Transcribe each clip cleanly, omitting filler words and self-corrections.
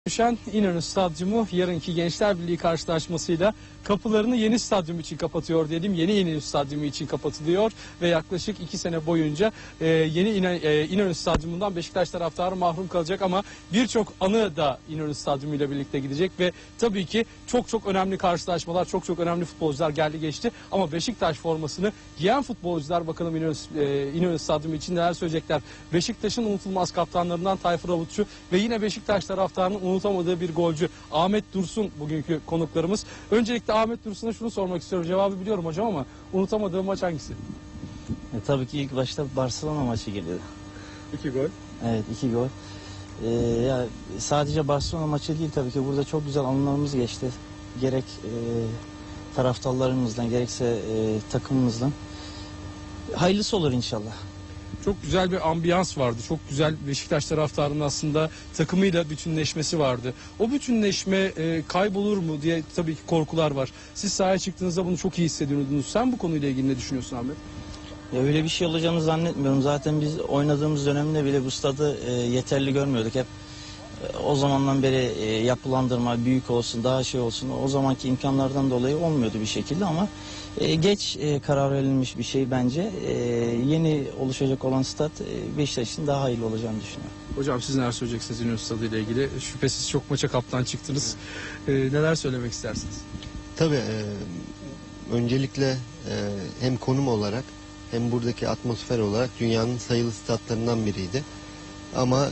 Düşen İnönü Stadyumu yarınki Gençler Birliği karşılaşmasıyla kapılarını yeni stadyum için kapatıyor diyelim. Yeni İnönü Stadyumu için kapatılıyor ve yaklaşık 2 sene boyunca yeni İnönü Stadyumundan Beşiktaş taraftarı mahrum kalacak ama birçok anı da İnönü Stadyumu ile birlikte gidecek ve tabii ki çok önemli karşılaşmalar, çok önemli futbolcular geldi geçti ama Beşiktaş formasını giyen futbolcular bakalım İnönü Stadyumu için neler söyleyecekler. Beşiktaş'ın unutulmaz kaptanlarından Tayfur Avutçu ve yine Beşiktaş taraftarının unutamadığı bir golcü Ahmet Dursun bugünkü konuklarımız. Öncelikle Ahmet Dursun'a şunu sormak istiyorum. Cevabı biliyorum hocam ama unutamadığım maç hangisi? Tabii ki ilk başta Barcelona maçı geliyor. 2 gol. Evet, 2 gol. Ya sadece Barcelona maçı değil, tabii ki burada çok güzel anılarımız geçti. Gerek taraftarlarımızdan gerekse takımımızdan. Hayırlısı olur inşallah. Çok güzel bir ambiyans vardı. Çok güzel Beşiktaş taraftarının aslında takımıyla bütünleşmesi vardı. O bütünleşme kaybolur mu diye tabii ki korkular var. Siz sahaya çıktığınızda bunu çok iyi hissediyordunuz. Sen bu konuyla ilgili ne düşünüyorsun Ahmet? Ya öyle bir şey olacağını zannetmiyorum. Zaten biz oynadığımız dönemde bile bu stadı yeterli görmüyorduk. Hep o zamandan beri yapılandırma büyük olsun, daha şey olsun, o zamanki imkanlardan dolayı olmuyordu bir şekilde ama geç karar verilmiş bir şey bence. Yeni oluşacak olan stat Beşiktaş'ın daha hayırlı olacağını düşünüyorum. Hocam siz neler söyleyeceksiniz İnönü Stadı ile ilgili? Şüphesiz çok maça kaptan çıktınız. Neler söylemek istersiniz? Tabii öncelikle hem konum olarak hem buradaki atmosfer olarak dünyanın sayılı statlarından biriydi. Ama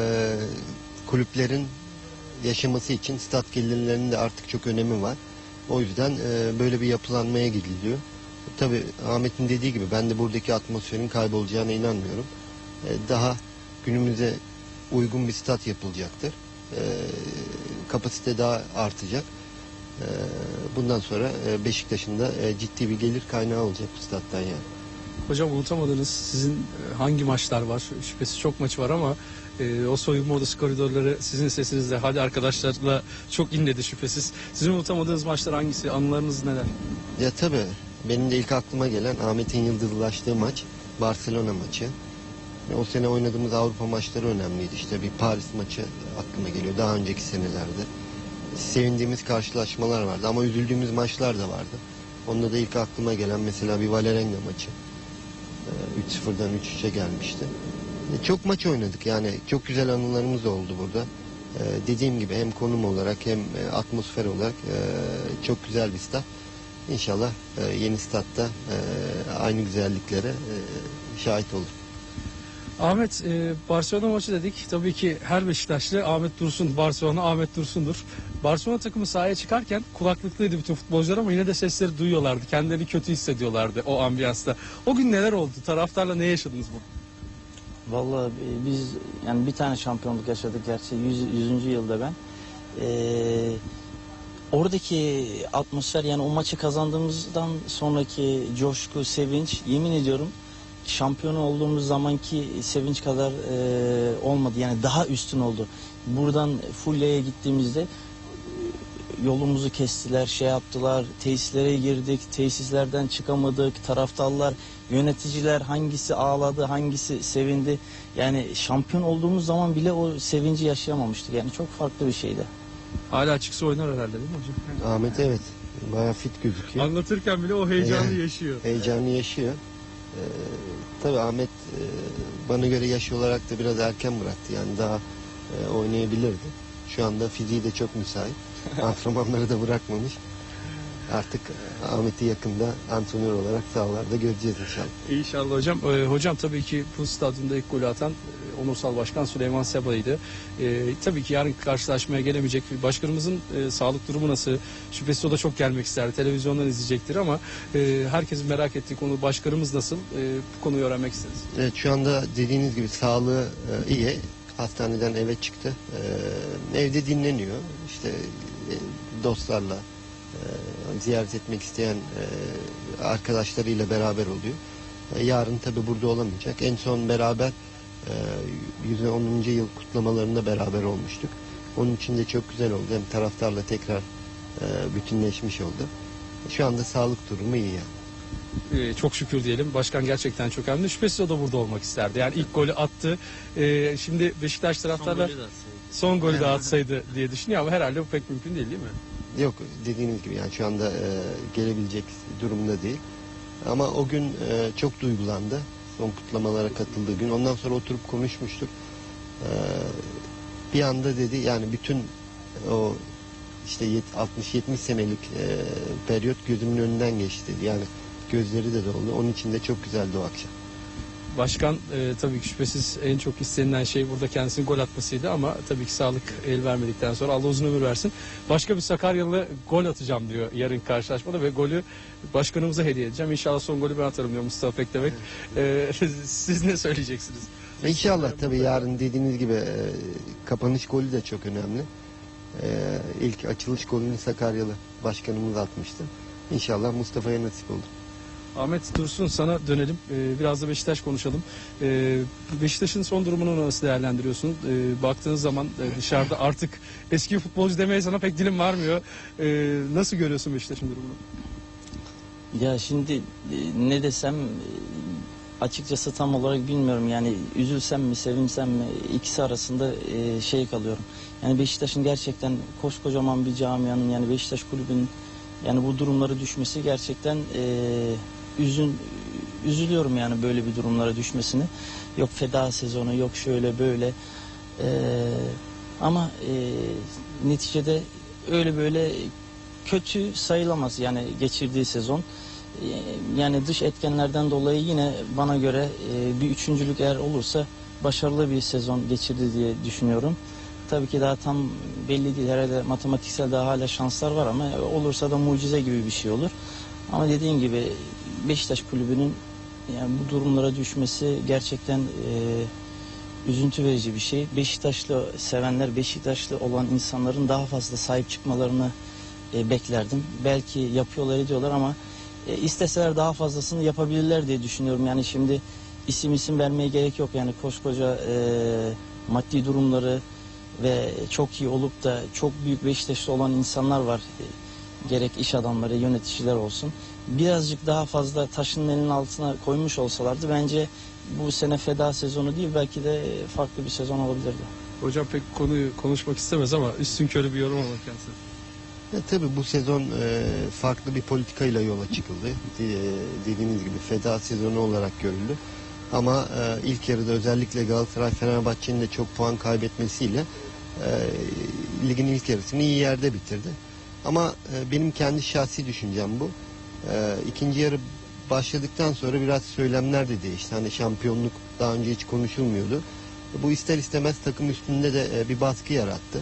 kulüplerin yaşaması için stat gelirlerinin de artık çok önemi var. O yüzden böyle bir yapılanmaya gidiliyor. Tabii Ahmet'in dediği gibi ben de buradaki atmosferin kaybolacağına inanmıyorum. Daha günümüze uygun bir stat yapılacaktır. Kapasite daha artacak. Bundan sonra Beşiktaş'ın da ciddi bir gelir kaynağı olacak bu stat'tan yani. Hocam unutamadınız sizin hangi maçlar var? Şüphesiz çok maç var ama o soyunma odası koridorları sizin sesinizle hadi arkadaşlarla çok inledi şüphesiz. Sizin unutamadığınız maçlar hangisi? Anılarınız neler? Ya tabii benim de ilk aklıma gelen Ahmet'in yıldızlaştığı maç Barcelona maçı. O sene oynadığımız Avrupa maçları önemliydi. İşte bir Paris maçı aklıma geliyor daha önceki senelerde. Sevindiğimiz karşılaşmalar vardı ama üzüldüğümüz maçlar da vardı. Onda da ilk aklıma gelen mesela bir Vålerenga maçı. 3-0'dan 3-3'e gelmişti. Çok maç oynadık yani çok güzel anılarımız oldu burada. Dediğim gibi hem konum olarak hem atmosfer olarak çok güzel bir stat. İnşallah yeni statta aynı güzelliklere şahit olur. Ahmet, Barcelona maçı dedik. Tabii ki her Beşiktaşlı Ahmet Dursun, Barcelona Ahmet Dursun'dur. Barcelona takımı sahaya çıkarken kulaklıklıydı bütün futbolcular ama yine de sesleri duyuyorlardı. Kendilerini kötü hissediyorlardı o ambiyansta. O gün neler oldu? Taraftarla ne yaşadınız bu? Vallahi biz yani bir tane şampiyonluk yaşadık gerçi 100. yılda ben. Oradaki atmosfer yani o maçı kazandığımızdan sonraki coşku, sevinç yemin ediyorum şampiyon olduğumuz zamanki sevinç kadar olmadı. Yani daha üstün oldu. Buradan Fulya'ya gittiğimizde yolumuzu kestiler, şey yaptılar, tesislere girdik, tesislerden çıkamadık, taraftarlar, yöneticiler hangisi ağladı, hangisi sevindi. Yani şampiyon olduğumuz zaman bile o sevinci yaşayamamıştık. Yani çok farklı bir şeydi. Hala çıksa oynar herhalde değil mi hocam? Ahmet evet bayağı fit gözüküyor. Anlatırken bile o heyecanı yaşıyor. Heyecanı yaşıyor. Tabii Ahmet bana göre yaş olarak da biraz erken bıraktı. Yani daha oynayabilirdi. Şu anda fiziği de çok müsait. Antrenmanları da bırakmamış. Artık Ahmet'i yakında antrenör olarak sahalarda göreceğiz inşallah. İnşallah hocam. Hocam tabii ki bu stadyumda ilk golü atan Onursal Başkan Süleyman Seba'ydı. Tabii ki yarın karşılaşmaya gelemeyecek. Başkanımızın sağlık durumu nasıl? Şüphesiz o da çok gelmek isterdi. Televizyondan izleyecektir ama herkesin merak ettiği konu başkanımız nasıl? Bu konuyu öğrenmek isteriz. Evet şu anda dediğiniz gibi sağlığı iyi. Hastaneden eve çıktı. Evde dinleniyor. İşte dostlarla ziyaret etmek isteyen arkadaşlarıyla beraber oluyor. Yarın tabi burada olamayacak. En son beraber 110. yıl kutlamalarında beraber olmuştuk. Onun için de çok güzel oldu. Hem taraftarla tekrar bütünleşmiş oldu. Şu anda sağlık durumu iyi yani. Çok şükür diyelim. Başkan gerçekten çok önemli. Şüphesiz o da burada olmak isterdi. Yani ilk golü attı. Şimdi Beşiktaş taraftarlar son golü de atsaydı diye düşünüyor ama herhalde bu pek mümkün değil mi? Yok, dediğiniz gibi yani şu anda gelebilecek durumda değil. Ama o gün çok duygulandı. Son kutlamalara katıldığı gün. Ondan sonra oturup konuşmuştuk. Bir anda dedi yani bütün o işte 60-70 senelik periyot gözümün önünden geçti dedi. Yani gözleri de doldu. Onun için de çok güzeldi o akşam. Başkan tabii ki şüphesiz en çok istenilen şey burada kendisinin gol atmasıydı ama tabii ki sağlık el vermedikten sonra Allah uzun ömür versin. Başka bir Sakaryalı gol atacağım diyor yarın karşılaşmada ve golü başkanımıza hediye edeceğim. İnşallah son golü ben atarım diyor Mustafa Pekdemek. Siz ne söyleyeceksiniz? İnşallah tabii yarın dediğiniz gibi kapanış golü de çok önemli. İlk açılış golünü Sakaryalı başkanımız atmıştı. İnşallah Mustafa'ya nasip olur. Ahmet Dursun sana dönelim. Biraz da Beşiktaş konuşalım. Beşiktaş'ın son durumunu nasıl değerlendiriyorsun? Baktığınız zaman dışarıda artık eski futbolcu demeye sana pek dilim varmıyor. Nasıl görüyorsun Beşiktaş'ın durumunu? Ya şimdi ne desem açıkçası tam olarak bilmiyorum. Yani üzülsem mi sevinsem mi ikisi arasında şey kalıyorum. Yani Beşiktaş'ın gerçekten koskocaman bir camianın yani Beşiktaş kulübünün yani bu durumlara düşmesi gerçekten üzülüyorum yani böyle bir durumlara düşmesini. Yok feda sezonu yok şöyle böyle ama neticede öyle böyle kötü sayılamaz yani geçirdiği sezon. Yani dış etkenlerden dolayı yine bana göre bir üçüncülük eğer olursa başarılı bir sezon geçirdi diye düşünüyorum. Tabii ki daha tam belli değil. Herhalde matematiksel daha hala şanslar var ama olursa da mucize gibi bir şey olur. Ama dediğim gibi Beşiktaş kulübünün yani bu durumlara düşmesi gerçekten üzüntü verici bir şey. Beşiktaşlı sevenler, Beşiktaşlı olan insanların daha fazla sahip çıkmalarını beklerdim. Belki yapıyorlar ediyorlar ama isteseler daha fazlasını yapabilirler diye düşünüyorum. Yani şimdi isim vermeye gerek yok. Yani koskoca maddi durumları ve çok iyi olup da çok büyük Beşiktaşlı olan insanlar var. Gerek iş adamları, yöneticiler olsun. Birazcık daha fazla taşın elinin altına koymuş olsalardı bence bu sene feda sezonu değil belki de farklı bir sezon olabilirdi. Hocam pek konuyu konuşmak istemez ama üstünkörü bir yorum alır kendisi. Tabii bu sezon farklı bir politikayla yola çıkıldı. Dediğiniz gibi feda sezonu olarak görüldü. Ama ilk yarıda özellikle Galatasaray Fenerbahçe'nin de çok puan kaybetmesiyle ligin ilk yarısını iyi yerde bitirdi. Ama benim kendi şahsi düşüncem bu. İkinci yarı başladıktan sonra biraz söylemler de değişti. Hani şampiyonluk daha önce hiç konuşulmuyordu. Bu ister istemez takım üstünde de bir baskı yarattı.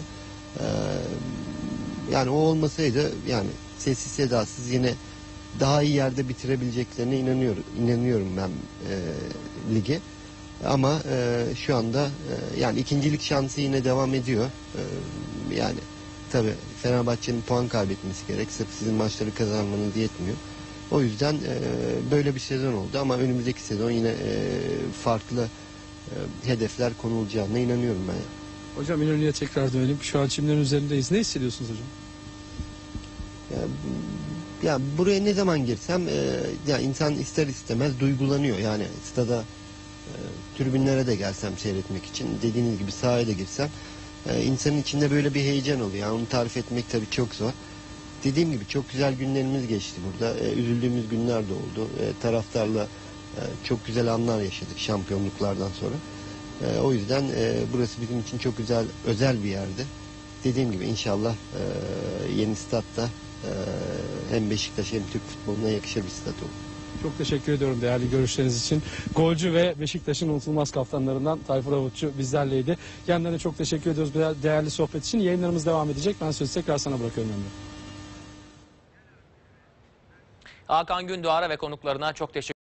Yani o olmasaydı yani sessiz sedasız yine daha iyi yerde bitirebileceklerine inanıyorum ben ligi. Ama şu anda yani ikincilik şansı yine devam ediyor. Yani tabii Fenerbahçe'nin puan kaybetmesi gerek. Sırf sizin maçları kazanmanız yetmiyor. O yüzden böyle bir sezon oldu ama önümüzdeki sezon yine farklı hedefler konulacağına inanıyorum ben. Hocam İnönü'ye tekrar dönelim. Şu an çimlerin üzerindeyiz. Ne hissediyorsunuz hocam? Ya buraya ne zaman girsem ya insan ister istemez duygulanıyor. Yani stada tribünlere de gelsem seyretmek için dediğiniz gibi sahaya da girsem insanın içinde böyle bir heyecan oluyor. Yani onu tarif etmek tabii çok zor. Dediğim gibi çok güzel günlerimiz geçti burada. Üzüldüğümüz günler de oldu. Taraftarla çok güzel anlar yaşadık şampiyonluklardan sonra. O yüzden burası bizim için çok güzel, özel bir yerdi. Dediğim gibi inşallah yeni statta hem Beşiktaş hem Türk futboluna yakışır bir stat olur. Çok teşekkür ediyorum değerli görüşleriniz için. Golcü ve Beşiktaş'ın unutulmaz kaptanlarından Tayfur Avutçu bizlerleydi. Kendilerine çok teşekkür ediyoruz değerli sohbet için. Yayınlarımız devam edecek. Ben sözü tekrar sana bırakıyorum Emre. Hakan Gündoğar'a ve konuklarına çok teşekkür ederim.